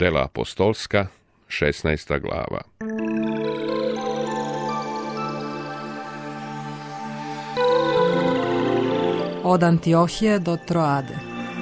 Dela apostolska, 16. glava. Od Antiohije do Troade.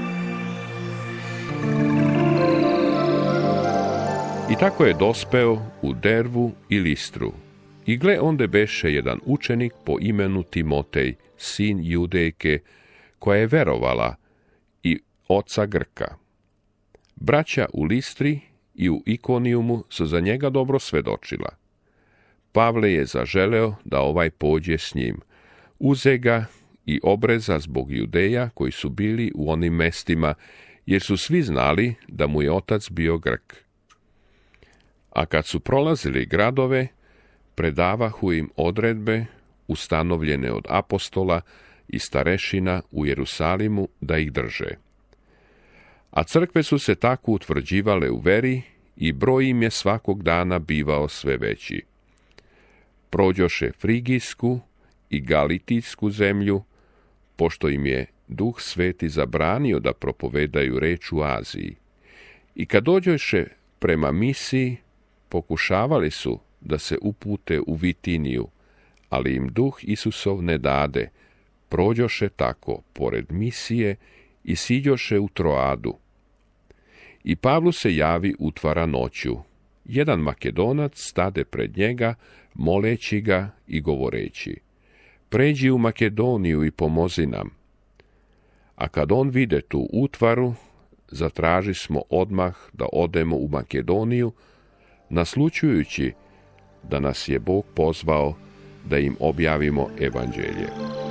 I tako je dospeo u Dervu i Listru. I gle, onde beše jedan učenik po imenu Timotej, sin Judejke, koja je verovala, i oca Grka. Braća u Listri i u Ikonijumu su za njega dobro svedočila. Pavle je zaželeo da ovaj pođe s njim. Uze ga i obreza zbog Judeja koji su bili u onim mestima, jer su svi znali da mu je otac bio Grk. A kad su prolazili gradove, predavahu im odredbe ustanovljene od apostola i starešina u Jerusalimu da ih drže. A crkve su se tako utvrđivale u veri i broj im je svakog dana bivao sve veći. Prođoše Frigijsku i Galitijsku zemlju, pošto im je Duh Sveti zabranio da propovedaju reč u Aziji. I kad dođoše prema Misiji, pokušavali su da se upute u Vitiniju, ali im Duh Isusov ne dade. Prođoše tako pored Misije i siđoše u Troadu. I Pavlu se javi utvara noću. Jedan Makedonac stade pred njega, moleći ga i govoreći: pređi u Makedoniju i pomozi nam. A kad on vide tu utvaru, zatraži smo odmah da odemo u Makedoniju, naslućujući da nas je Bog pozvao da im objavimo evanđelje.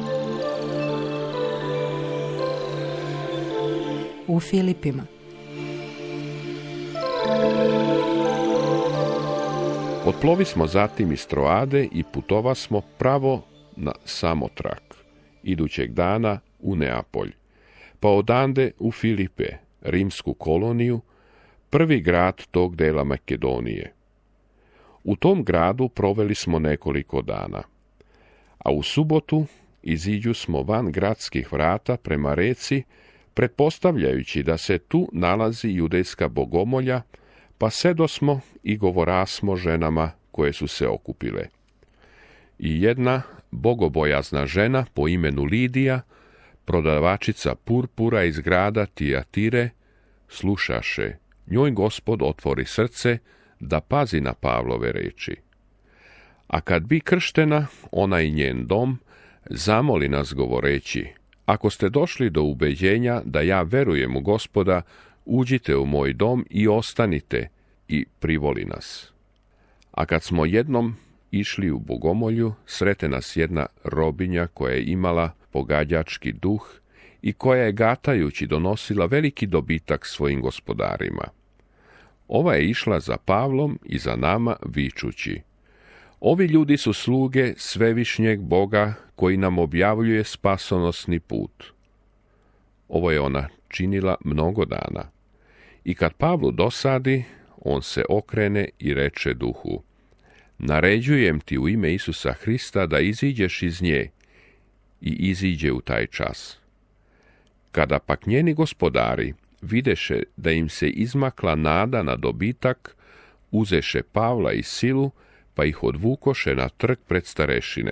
U Filipima. Otplovi smo zatim iz Troade i putova smo pravo na Samotrak, idućeg dana u Neapolj, pa odande u Filipe, rimsku koloniju, prvi grad tog dela Makedonije. U tom gradu proveli smo nekoliko dana, a u subotu iziđu smo van gradskih vrata prema reci, pretpostavljajući da se tu nalazi judejska bogomolja, pa sedosmo i govorasmo ženama koje su se okupile. I jedna bogobojazna žena po imenu Lidija, prodavačica purpura iz grada Tijatire, slušaše, njoj Gospod otvori srce da pazi na Pavlove reči. A kad bi krštena, ona i njen dom, zamoli nas govoreći: ako ste došli do ubeđenja da ja verujem u Gospoda, uđite u moj dom i ostanite, i privoli nas. A kad smo jednom išli u bogomolju, srete nas jedna robinja koja je imala pogađački duh i koja je gatajući donosila veliki dobitak svojim gospodarima. Ova je išla za Pavlom i za nama vičući: ovi ljudi su sluge svevišnjeg Boga koji nam objavljuje spasonosni put. Ovo je ona činila mnogo dana. I kad Pavlu dosadi, on se okrene i reče duhu: naređujem ti u ime Isusa Hrista da iziđeš iz nje, i iziđe u taj čas. Kada pak njeni gospodari videše da im se izmakla nada na dobitak, uzeše Pavla i silu, pa ih odvukoše na trg pred starešine.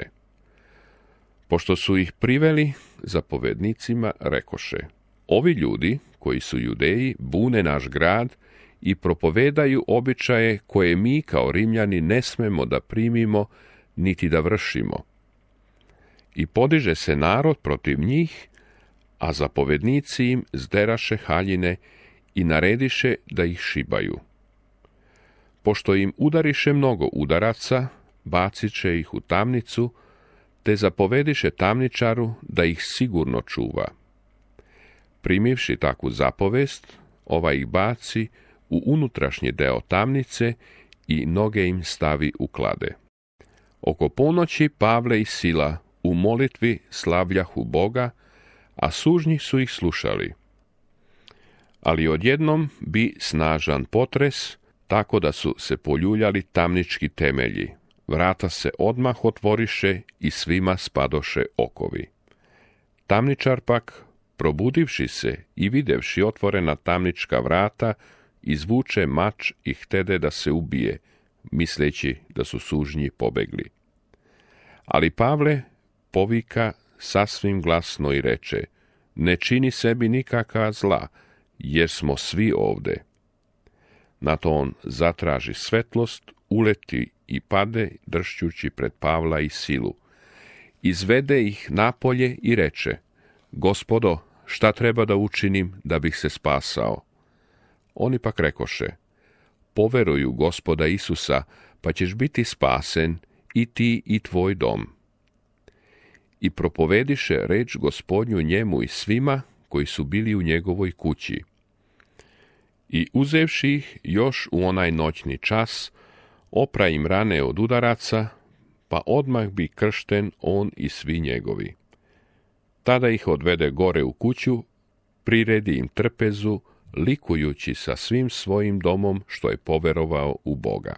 Pošto su ih priveli, zapovednicima rekoše: ovi ljudi, koji su Judeji, bune naš grad i propovedaju običaje koje mi kao Rimljani ne smemo da primimo niti da vršimo. I podiže se narod protiv njih, a zapovednici im zderaše haljine i narediše da ih šibaju. Pošto im udariše mnogo udaraca, baciše ih u tamnicu, te zapovediše tamničaru da ih sigurno čuva. Primivši takvu zapovest, ova ih baci u unutrašnji deo tamnice i noge im stavi u klade. Oko ponoći Pavle i Sila u molitvi slavljahu Boga, a sužnji su ih slušali. Ali odjednom bi snažan potres, tako da su se poljuljali tamnički temelji. Vrata se odmah otvoriše i svima spadoše okovi. Tamničar pak, probudivši se i videvši otvorena tamnička vrata izvuče mač i htede da se ubije, misleći da su sužnji pobegli. Ali Pavle povika sasvim glasno i reče: ne čini sebi nikakva zla, jer smo svi ovde. Na to on zatraži svetlost, uleti i pade, dršćući pred Pavla i Silu. Izvede ih napolje i reče: Gospodo, šta treba da učinim da bih se spasao? Oni pak rekoše: poveruj u Gospoda Isusa, pa ćeš biti spasen i ti i tvoj dom. I propovediše reč Gospodnju njemu i svima koji su bili u njegovoj kući. I uzevši ih još u onaj noćni čas, opra im rane od udaraca, pa odmah bi kršten on i svi njegovi. Tada ih odvede gore u kuću, priredi im trpezu, likujući sa svim svojim domom što je poverovao u Boga.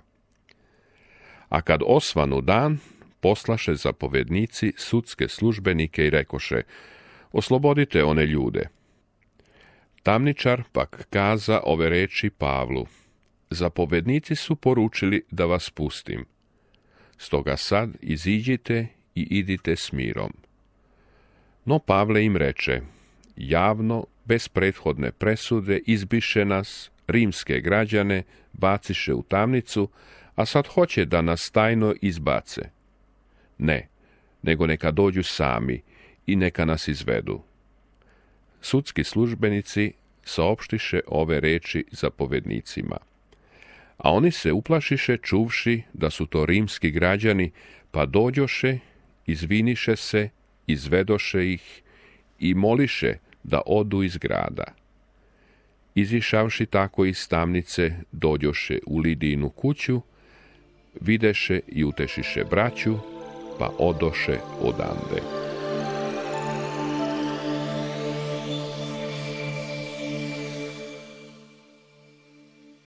A kad osvanu dan, poslaše zapovednici sudske službenike i rekoše: oslobodite one ljude. Tamničar pak kaza ove reči Pavlu: zapovednici su poručili da vas pustim. Stoga sad iziđite i idite s mirom. No Pavle im reče: javno, bez prethodne presude, izbiše nas, rimske građane, baciše u tamnicu, a sad hoće da nas tajno izbace. Ne, nego neka dođu sami i neka nas izvedu. Sudski službenici saopštiše ove reči zapovednicima. A oni se uplašiše čuvši da su to rimski građani, pa dođoše, izviniše se, izvedoše ih i moliše da odu iz grada. Izišavši tako iz tamnice, dođoše u Lidijinu kuću, videše i utešiše braću, pa odoše odande.